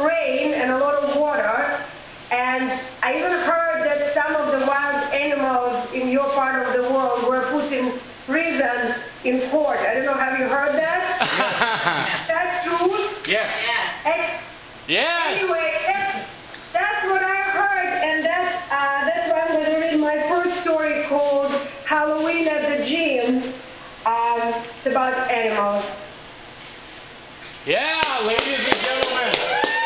rain and a lot of water. And I even heard that some of the wild animals in your part of the world were put in prison in court. I don't know, have you heard that? Is that true? Yes. Yes. Anyway, that's what I heard, and that's why I'm going to read my first story called Halloween at the Gym. It's about animals. Yeah, ladies and gentlemen.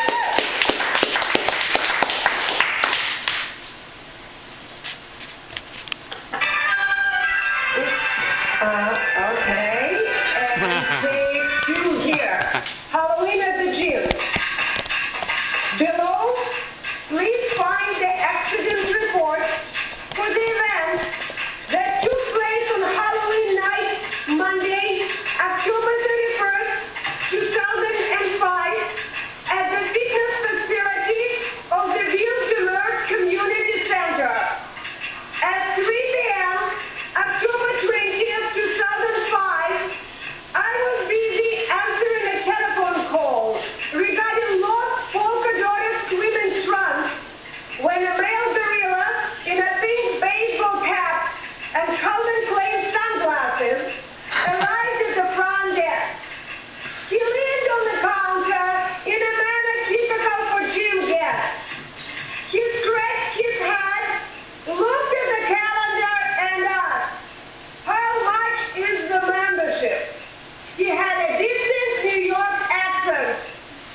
Okay. And take 2 here. Halloween at the Gym. Below, please find the accident report for the event that took place on Halloween night, Monday, October 31st, 2005, at the fitness facility of the Ville de Meurthe Community Center. At 3 p.m., October 20th, 2005, I was busy answering a telephone call regarding lost polka-dotted swimming trunks when a male gorilla in a pink baseball cap and Calvin Klein sunglasses arrived at the front desk. He leaned on the counter in a manner typical for gym guests. He scratched his head, looked at the calendar, and asked, "How much is the membership?" He had a distinct New York accent.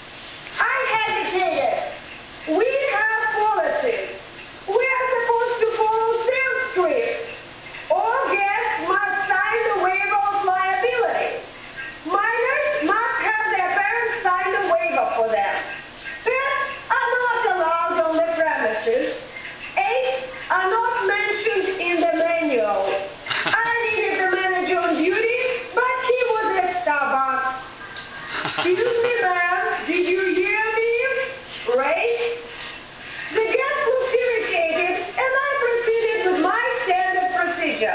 I hesitated. We have policies. We are supposed to follow sales scripts. All guests must sign the waiver of liability. Minors must have their parents sign the waiver for them. Pets are not allowed on the premises. Eggs are not mentioned in the manual. I needed the manager on duty, but he was at Starbucks. "Excuse me, ma'am, did you hear me? Right?" The guest looked irritated, and I proceeded with my standard procedure.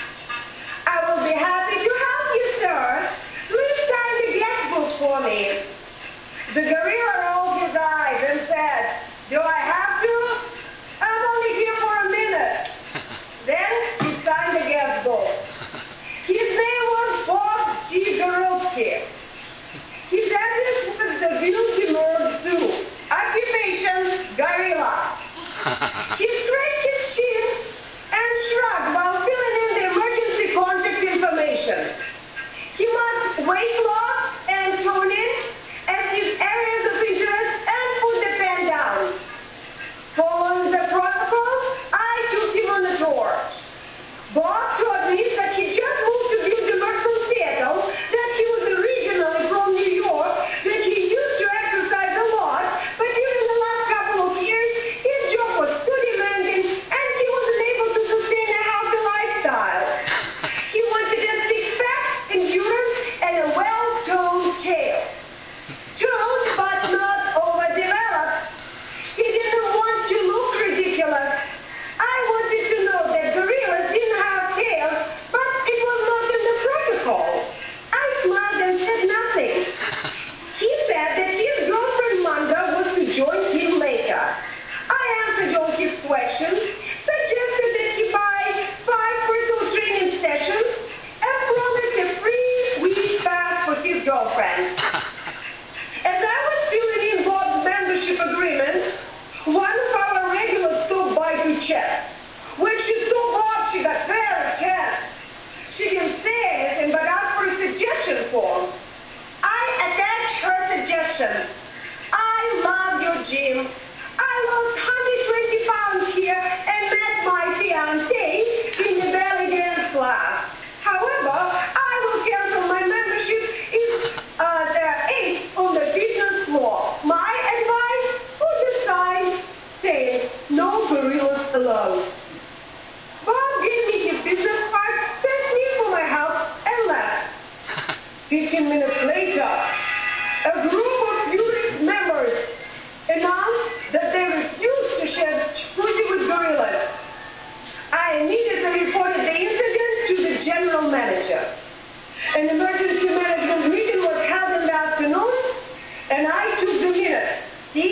"I will be happy to help you, sir. Please sign the guest book for me." The gorilla rolled his eyes and said, "Do I have to? I'm only here for a minute." Then he signed the guest book. His name was Bob G. Gorilsky. His address was the Ville de Meurthe Zoo. Occupation, gorilla. He scratched his chin and shrugged while filling in the emergency contact information. He marked weight loss and toning as his areas of interest and put the pen down. Following the protocol, I took him on a tour. Bob told me that he just moved to Ville de Meurthe from Seattle, that he was originally from New York, that he used to exercise a lot, but during the last couple of years, his job was too demanding and he wasn't able to sustain a healthy lifestyle. He wanted a six-pack, endurance, and a well-toned tail. Toned but not overdeveloped. He didn't want to look ridiculous. I wanted to know that gorillas didn't have tails, but it was not in the protocol. I smiled and said nothing. He said that his girlfriend Manda was to join him later. I answered all his questions, suggested that he buy 5 personal training sessions, and promised a free week pass for his girlfriend. As I was filling in Bob's membership agreement, one of our regulars stopped by to check. When she saw Bob, she got very tense. She didn't say anything but asked for a suggestion form. I attached her suggestion. "I love your gym. I lost 120 pounds here and met my fiancé in the belly dance class. However, I will cancel my membership if there are apes on the fitness floor. My advice, put the sign saying no gorillas allowed." Bob gave me his business card, thanked me for my help, and left. 15 minutes later, a group of furious members announced that they refused to share jacuzzi with gorillas. I immediately reported the incident to the general manager. An emergency management meeting was held in the afternoon, and I took the minutes. See,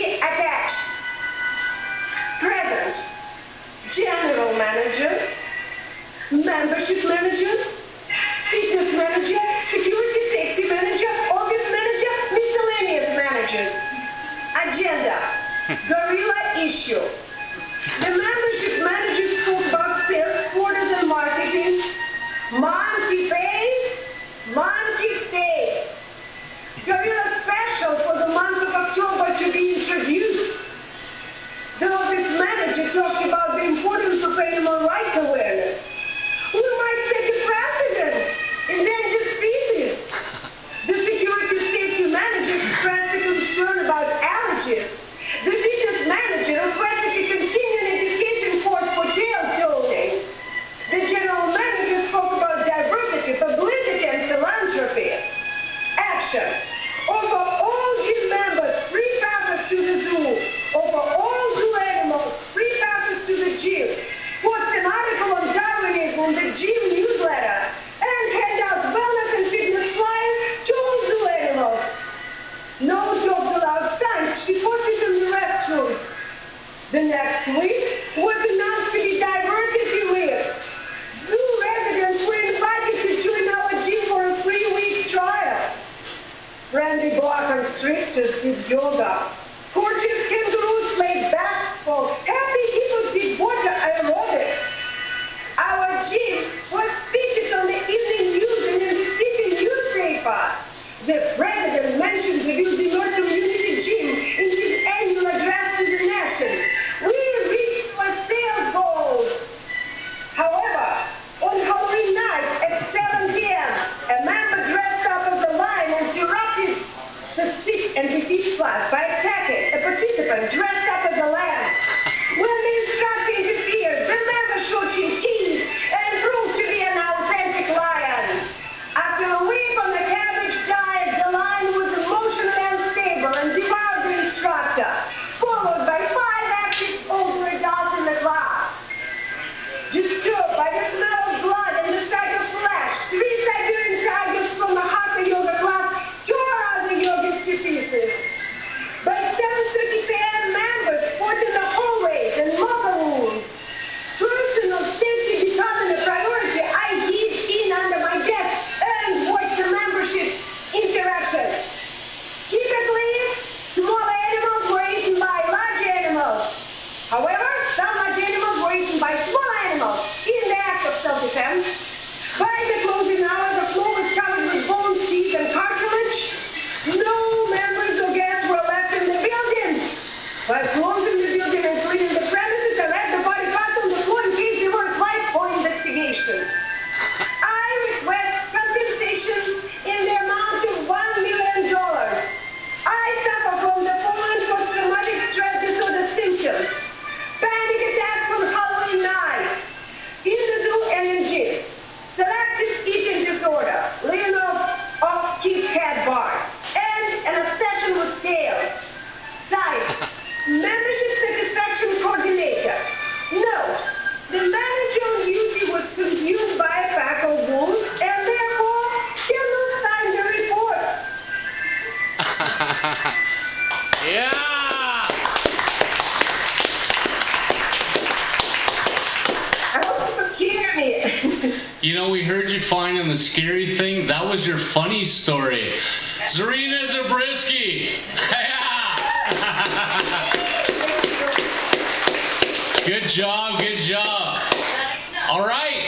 general manager, membership manager, fitness manager, security safety manager, office manager, miscellaneous managers. Agenda, gorilla issue. The membership manager spoke about sales, quotas, and marketing. Monkey pays, monkey stays. Gorilla special for the month of October to be introduced. The office manager talked about the importance of animal rights awareness. We might set a precedent. Endangered species. The security safety manager expressed a concern about allergies. The fitness manager requested a continuing education course for tail toning. The general manager spoke about diversity, publicity, and philanthropy. Action. Offer all gym members free passes to the zoo. Offer all zoo animals free passes to the gym. Post an article on Darwinism in the gym newsletter. And hand out wellness and fitness flyers to all zoo animals. No dogs allowed signs to be posted in the restrooms. The next week was announced to be Diversity Week. Zoo residents were invited to join our gym for a 3-week trial. Friendly boa constrictors did yoga. Gorgeous kangaroos played basketball. Happy hippos did water aerobics. Our gym was featured on the evening news and in the city newspaper. The president mentioned the building North Community Gym in his annual address to the nation. We reached our sales goals. However, on Halloween night at 7 p.m., a member dressed up as a lion interrupted the sit and repeat class by attacking a participant dressed up as a lamb. When the instructor interfered, the member showed him teeth and proved to be an authentic lion. After a week on the cabbage diet, the lion was emotionally unstable and devoured the instructor, followed by 5 active older adults in the class. Disturbed by the smell of blood and the sight of flesh, 3 Siberian tigers from a Hatha yoga class tore out the yogis to pieces. By 7:30 p.m., members fought in the hallways and locker rooms. Personal safety becoming a priority, I hid in under my desk and watched the membership interaction. Typically, small animals were eaten by large animals. However, some large animals were eaten by small animals in the act of self-defense. By the closing hour, the floor was covered with bone, teeth, and cartilage. No members or guests were left in the building. By closing the building and cleaning the premises, I left the body parts on the floor in case they were ripe for investigation. I request compensation in the amount of $1 million. I suffer from the following post-traumatic stress disorder symptoms. Panic attacks on Halloween night, in the zoo and in gyms. Selective eating disorder, living off Kit Kat bars, and an obsession with tails. Signed, Membership Satisfaction Coordinator. Note, the manager on duty was consumed by a pack of wolves and therefore cannot sign the report. Yeah! I hope you can hear me. You know, we heard you finding the scary thing. That was your funny story. Zarina Zabriskie. Good job, good job. All right.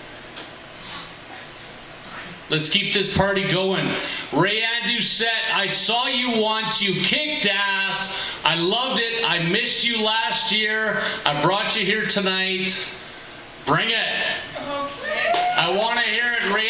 Let's keep this party going. Rayanne Doucette, I saw you once. You kicked ass. I loved it. I missed you last year. I brought you here tonight. Bring it. I want to hear it, Rayanne.